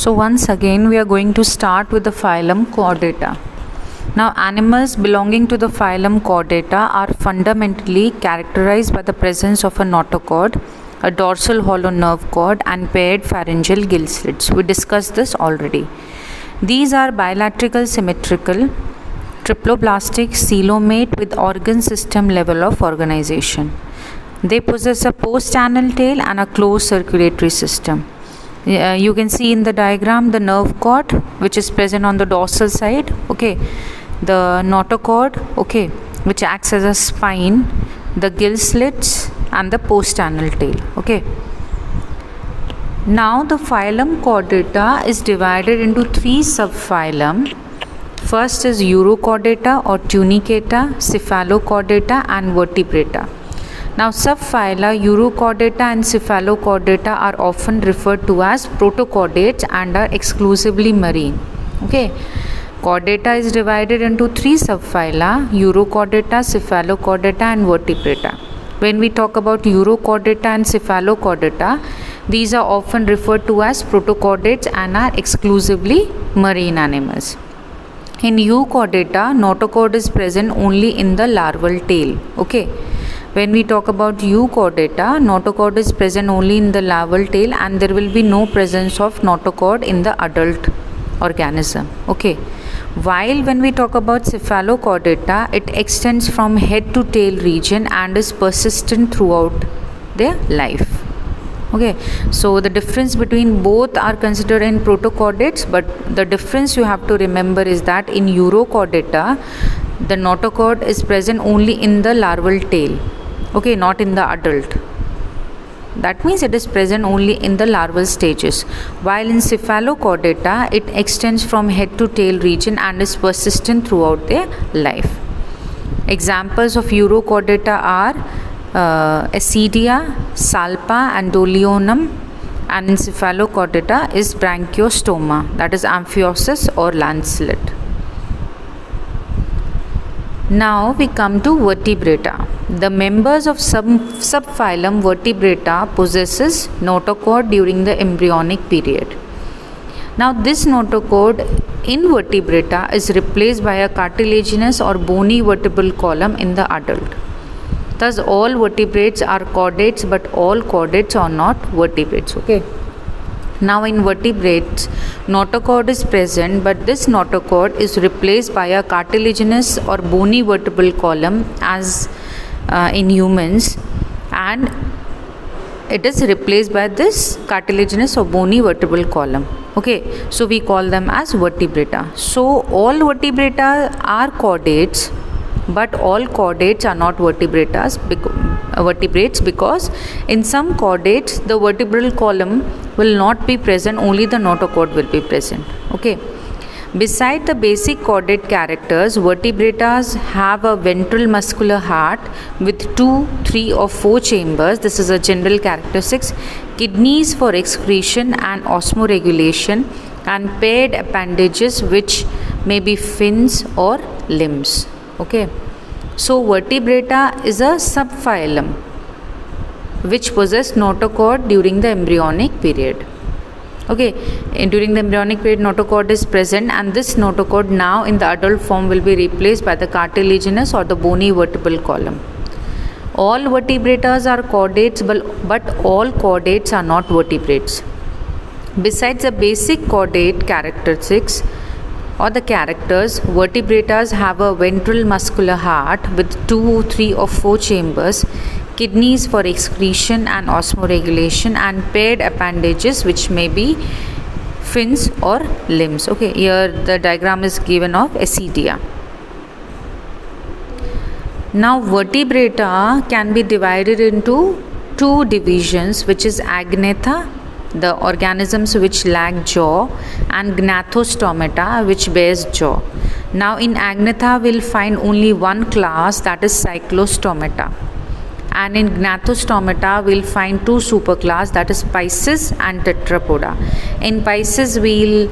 So once again we are going to start with the phylum Chordata. Now animals belonging to the phylum Chordata are fundamentally characterized by the presence of a notochord, a dorsal hollow nerve cord and paired pharyngeal gill slits. We discussed this already. These are bilateral symmetrical, triploblastic coelomate with organ system level of organization. They possess a post-anal tail and a closed circulatory system. You can see in the diagram the nerve cord which is present on the dorsal side, okay, the notochord, okay, which acts as a spine, the gill slits and the post-anal tail, okay. Now the phylum Chordata is divided into three subphylum. First is Urochordata or Tunicata, Cephalochordata and Vertebrata. Now subphyla Urochordata and Cephalochordata are often referred to as protochordates and are exclusively marine. Okay, Chordata is divided into three subphyla: Urochordata, Cephalochordata and Vertebrata. When we talk about Urochordata and Cephalochordata, these are often referred to as protochordates and are exclusively marine animals. In Euchordata, notochord is present only in the larval tail. Okay. When we talk about Euchordata, notochord is present only in the larval tail and there will be no presence of notochord in the adult organism. Okay. While when we talk about Cephalochordata, it extends from head to tail region and is persistent throughout their life. Okay, so the difference between both are considered in protochordates, but the difference you have to remember is that in Urochordata, the notochord is present only in the larval tail, okay, not in the adult. That means it is present only in the larval stages, while in Cephalochordata, it extends from head to tail region and is persistent throughout their life. Examples of Urochordata are Ascidia, Salpa and Dolionum, and in Cephalochordata is Branchiostoma, that is amphiosis or lancelet. Now we come to Vertebrata. The members of subphylum Vertebrata possesses notochord during the embryonic period. Now this notochord in Vertebrata is replaced by a cartilaginous or bony vertebral column in the adult. Thus all vertebrates are chordates, but all chordates are not vertebrates. Okay. Now in vertebrates, notochord is present, but this notochord is replaced by a cartilaginous or bony vertebral column as in humans, and it is replaced by this cartilaginous or bony vertebral column. Okay, so we call them as vertebrata. So all vertebrata are chordates, but all chordates are not vertebrates because in some chordates the vertebral column will not be present, only the notochord will be present. Okay. Beside the basic chordate characters, vertebratas have a ventral muscular heart with 2, 3 or 4 chambers. This is a general characteristics. Kidneys for excretion and osmoregulation, and paired appendages which may be fins or limbs. Okay, so Vertebrata is a subphylum which possess notochord during the embryonic period. Okay, during the embryonic period notochord is present, and this notochord now in the adult form will be replaced by the cartilaginous or the bony vertebral column. All vertebratas are chordates, but all chordates are not vertebrates. Besides the basic chordate characteristics or the characters, vertebratas have a ventral muscular heart with 2, 3 or 4 chambers, kidneys for excretion and osmoregulation, and paired appendages which may be fins or limbs. Okay, here the diagram is given of Ascidia. Now vertebrata can be divided into two divisions, which is Agnatha, the organisms which lack jaw, and Gnathostomata, which bears jaw. Now in Agnatha we will find only one class, that is Cyclostomata, and in Gnathostomata we will find two superclass, that is Pisces and Tetrapoda. In Pisces we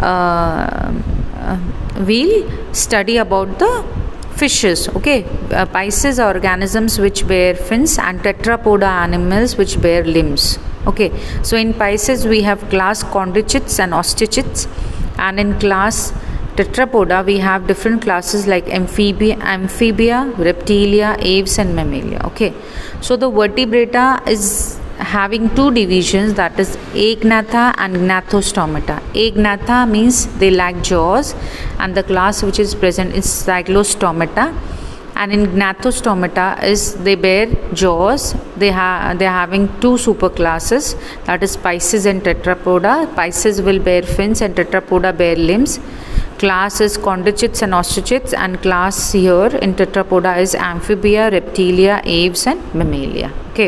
will study about the fishes. Okay, Pisces are organisms which bear fins, and Tetrapoda animals which bear limbs. Okay, so in Pisces we have class Chondrichthyes and Osteichthyes, and in class Tetrapoda we have different classes like amphibia, reptilia, aves and mammalia. Okay, so the vertebrata is having two divisions, that is agnatha and gnathostomata. Agnatha means they lack jaws, and the class which is present is cyclostomata. And in gnathostomata is they bear jaws. They are having two superclasses, that is Pisces and Tetrapoda. Pisces will bear fins and Tetrapoda bear limbs. Class is Chondrichthyes and Osteichthyes, and class here in Tetrapoda is amphibia, reptilia, aves and mammalia. Okay.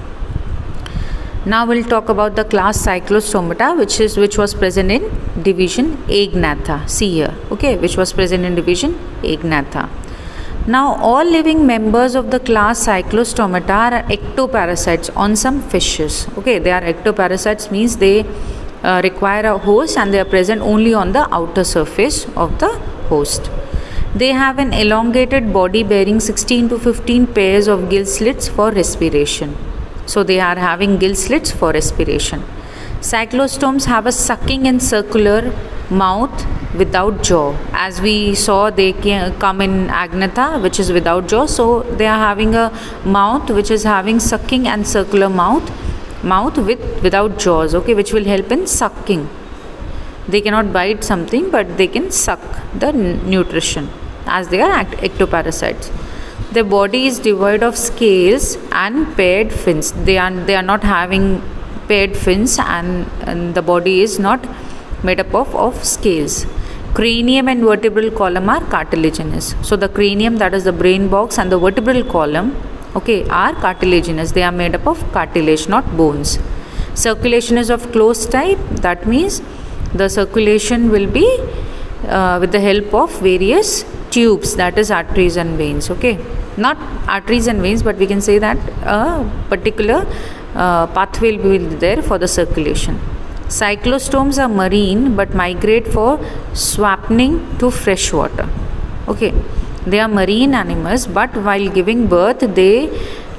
Now we'll talk about the class Cyclostomata, which was present in division Agnatha. See here, okay, which was present in division Agnatha. Now all living members of the class Cyclostomata are ectoparasites on some fishes. Okay, they are ectoparasites, means they require a host and they are present only on the outer surface of the host. They have an elongated body bearing 16 to 15 pairs of gill slits for respiration. So they are having gill slits for respiration. Cyclostomes have a sucking and circular mouth without jaw. As we saw, they can come in Agnatha, which is without jaw. So they are having a mouth which is having sucking and circular mouth without jaws. Okay, which will help in sucking. They cannot bite something, but they can suck the nutrition, as they are ectoparasites. Their body is devoid of scales and paired fins. They are not having paired fins, and the body is not made up of scales. Cranium and vertebral column are cartilaginous. So the cranium, that is the brain box, and the vertebral column, okay, are cartilaginous. They are made up of cartilage, not bones. Circulation is of closed type. That means the circulation will be with the help of various tubes, that is arteries and veins. Okay, not arteries and veins, but we can say that a particular pathway will be there for the circulation. Cyclostomes are marine but migrate for swapning to fresh water. Okay, they are marine animals, but while giving birth they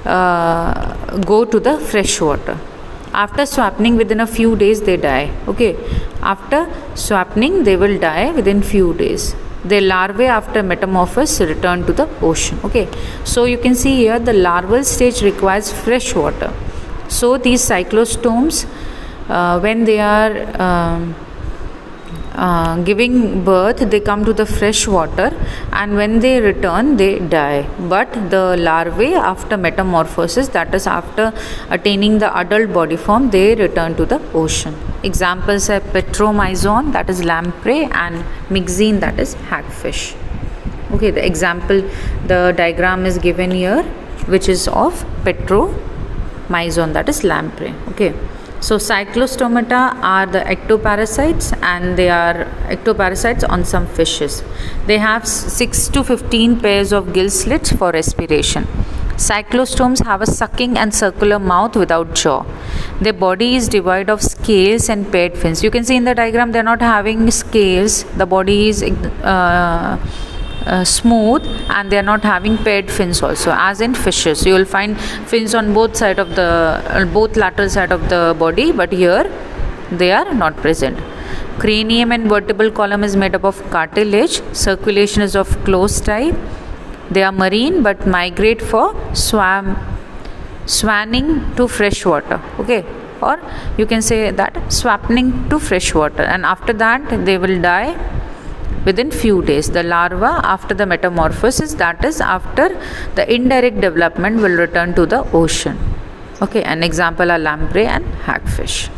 go to the fresh water. After swapning, within a few days they die. Okay, after swapning they will die within few days. Their larvae after metamorphosis return to the ocean. Okay, so you can see here the larval stage requires fresh water. So these cyclostomes, when they are giving birth, they come to the fresh water, and when they return they die. But the larvae after metamorphosis, that is after attaining the adult body form, they return to the ocean. Examples are petromyzon, that is lamprey, and myxine, that is hagfish. Okay, the example, the diagram is given here, which is of petromyzon, that is lamprey. Okay, so cyclostomata are the ectoparasites, and they are ectoparasites on some fishes. They have 6 to 15 pairs of gill slits for respiration. Cyclostomes have a sucking and circular mouth without jaw. Their body is devoid of scales and paired fins. You can see in the diagram they are not having scales. The body is smooth, and they are not having paired fins also, as in fishes. You will find fins on both lateral side of the body, but here they are not present. Cranium and vertebral column is made up of cartilage. Circulation is of closed type. They are marine but migrate for swanning to fresh water. Okay, or you can say that swapning to fresh water, and after that they will die within few days. The larva after the metamorphosis, that is after the indirect development, will return to the ocean. Okay, an example are lamprey and hagfish.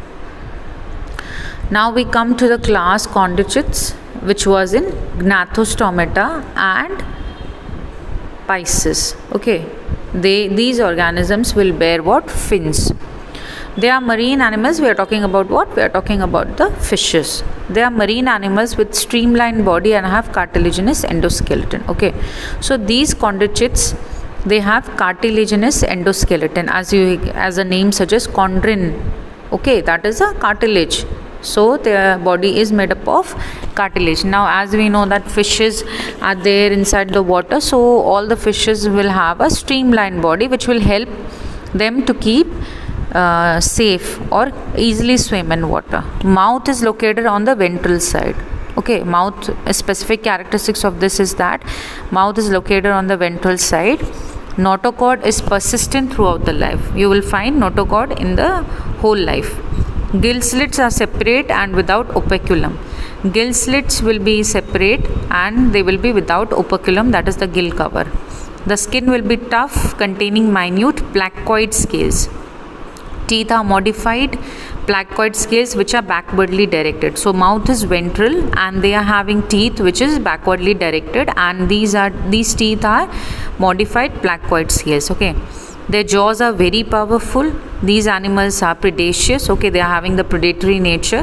Now we come to the class Chondrichthyes, which was in Gnathostomata and Pisces. Okay, these organisms will bear what? Fins. They are marine animals. We are talking about what? We are talking about the fishes. They are marine animals with streamlined body and have cartilaginous endoskeleton. Okay, so these Chondrichthyes, they have cartilaginous endoskeleton, as the name suggests, chondrin. Okay, that is a cartilage. So their body is made up of cartilage. Now as we know that fishes are there inside the water, so all the fishes will have a streamlined body, which will help them to keep safe or easily swim in water. Mouth is located on the ventral side. Okay, mouth, specific characteristics of this is that mouth is located on the ventral side. Notochord is persistent throughout the life. You will find notochord in the whole life. Gill slits are separate and without operculum. Gill slits will be separate and they will be without operculum, that is the gill cover. The skin will be tough, containing minute placoid scales. Teeth are modified placoid scales which are backwardly directed. So mouth is ventral and they are having teeth which is backwardly directed, and these teeth are modified placoid scales. Okay, their jaws are very powerful. These animals are predaceous. Okay, they are having the predatory nature.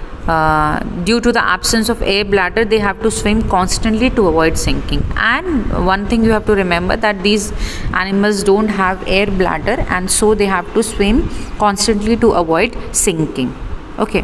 Due to the absence of air bladder, they have to swim constantly to avoid sinking. And one thing you have to remember, that these animals don't have air bladder, and so they have to swim constantly to avoid sinking. Okay.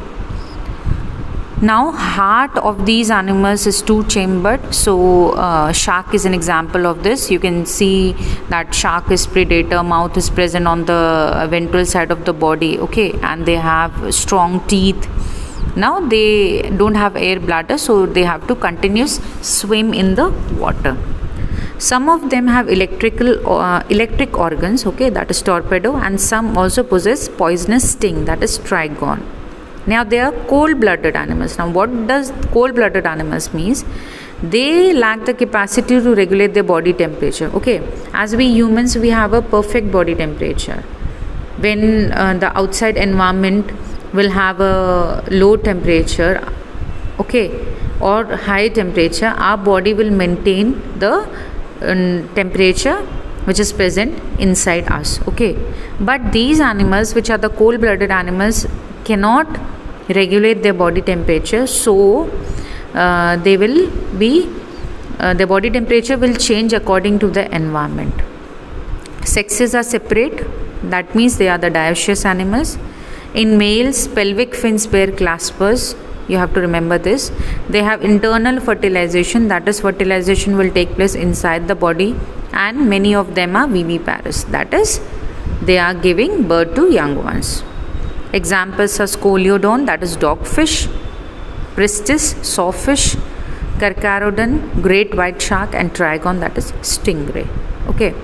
Now, heart of these animals is two-chambered. So shark is an example of this. You can see that shark is predator, mouth is present on the ventral side of the body. Okay, and they have strong teeth. Now they don't have air bladder, so they have to continuously swim in the water. Some of them have electric organs, okay, that is torpedo, and some also possess poisonous sting, that is trigon. Now they are cold-blooded animals. Now what does cold-blooded animals means? They lack the capacity to regulate their body temperature. Okay, as we humans, we have a perfect body temperature. When the outside environment will have a low temperature, okay, or high temperature, our body will maintain the temperature which is present inside us. Okay, but these animals, which are the cold-blooded animals, cannot regulate their body temperature, so they will be their body temperature will change according to the environment. Sexes are separate, that means they are the dioecious animals. In males, pelvic fins bear claspers. You have to remember this. They have internal fertilization, that is, fertilization will take place inside the body, and many of them are viviparous, that is, they are giving birth to young ones. Examples are scoliodon, that is dogfish, pristis, sawfish, carcharodon, great white shark, and trigon, that is stingray. Okay.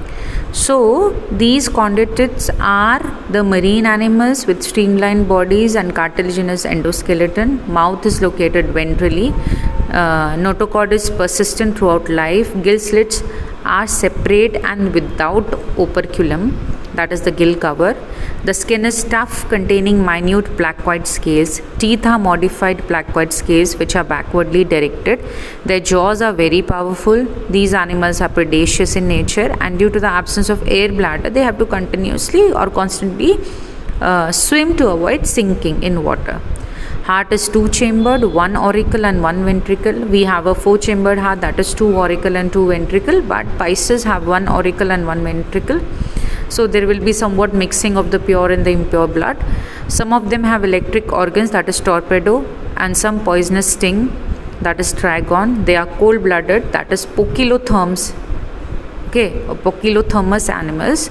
So these chondrichthyes are the marine animals with streamlined bodies and cartilaginous endoskeleton. Mouth is located ventrally. Notochord is persistent throughout life. Gill slits are separate and without operculum, that is the gill cover. The skin is tough, containing minute placoid scales. Teeth are modified placoid scales which are backwardly directed. Their jaws are very powerful. These animals are predaceous in nature, and due to the absence of air bladder, they have to continuously or constantly swim to avoid sinking in water. Heart is two-chambered, one auricle and one ventricle. We have a four-chambered heart, that is two auricle and two ventricle, but Pisces have one auricle and one ventricle. So there will be somewhat mixing of the pure and the impure blood. Some of them have electric organs, that is torpedo, and some poisonous sting, that is trigon. They are cold-blooded, that is poikilotherms. Okay, poikilothermous animals.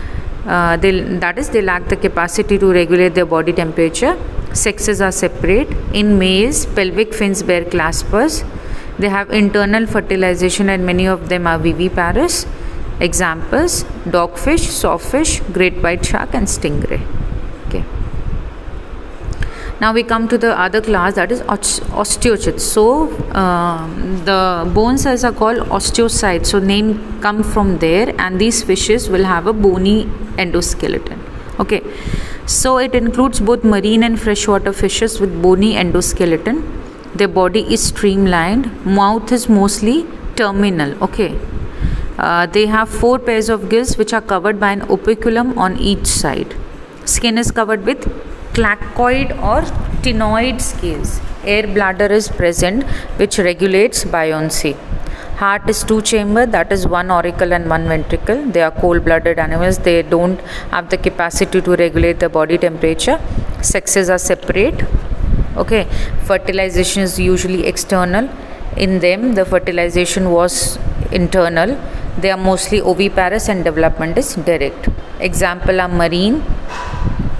They lack the capacity to regulate their body temperature. Sexes are separate. In males, pelvic fins bear claspers. They have internal fertilization, and many of them are viviparous. Examples: dogfish, sawfish, great white shark, and stingray. Okay. Now we come to the other class, that is osteocytes. So the bone cells are called osteocytes. So name come from there, and these fishes will have a bony endoskeleton. Okay. So it includes both marine and freshwater fishes with bony endoskeleton. Their body is streamlined. Mouth is mostly terminal. Okay. They have 4 pairs of gills which are covered by an operculum on each side. Skin is covered with clacoid or ctenoid scales. Air bladder is present which regulates buoyancy. Heart is two-chambered, that is one auricle and one ventricle. They are cold-blooded animals. They don't have the capacity to regulate the body temperature. Sexes are separate. Okay, fertilization is usually external. In them, the fertilization was internal. They are mostly oviparous and development is direct. Example are marine,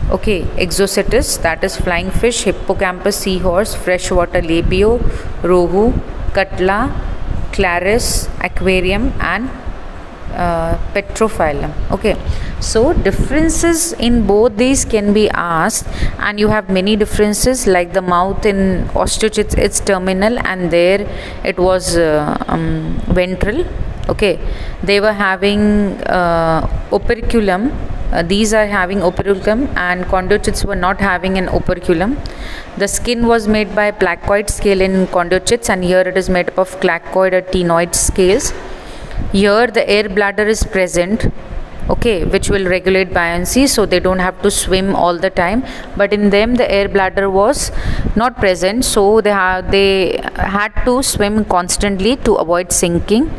Okay, Exocetus, that is flying fish, hippocampus, seahorse, freshwater labio, rohu, cutla, claris, aquarium, and petrophyllum. Okay, so differences in both these can be asked, and you have many differences, like the mouth in osteochiths, it's terminal, and there it was ventral. Okay, they were having operculum. These are having operculum, and chondrochiths were not having an operculum. The skin was made by placoid scale in chondrochiths, and here it is made up of clacoid or ctenoid scales. Here the air bladder is present, okay, which will regulate buoyancy, so they don't have to swim all the time. But in them the air bladder was not present, so they had to swim constantly to avoid sinking.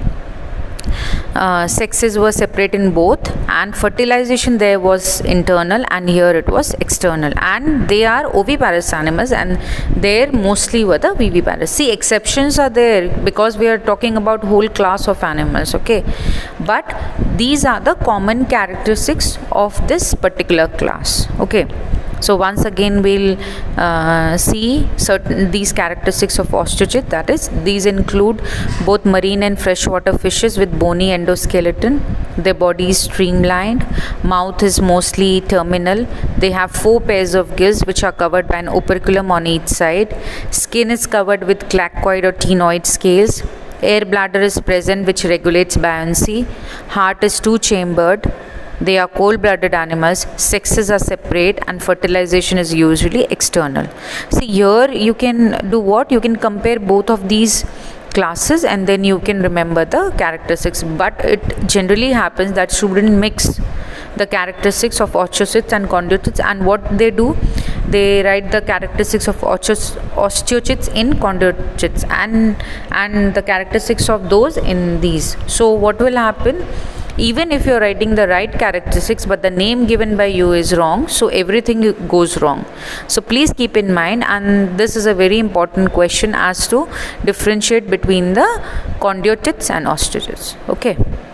Sexes were separate in both, and fertilization there was internal, and here it was external, and they are oviparous animals, and there mostly were the viviparous. See, exceptions are there because we are talking about whole class of animals, okay, but these are the common characteristics of this particular class. Okay, so once again we'll see these characteristics of osteochith, that is, these include both marine and freshwater fishes with bony endoskeleton. Their body is streamlined, mouth is mostly terminal, they have 4 pairs of gills which are covered by an operculum on each side, skin is covered with clacoid or ctenoid scales, air bladder is present which regulates buoyancy, heart is 2-chambered, they are cold-blooded animals, sexes are separate, and fertilization is usually external. See, here you can do what? You can compare both of these classes and then you can remember the characteristics, but it generally happens that students mix the characteristics of osteochiths and chondrochiths, and what they do, they write the characteristics of osteochiths in chondrochiths and the characteristics of those in these. So what will happen? Even if you're writing the right characteristics but the name given by you is wrong, so everything goes wrong. So please keep in mind, and this is a very important question as to differentiate between the chondrochiths and osteochiths. Okay.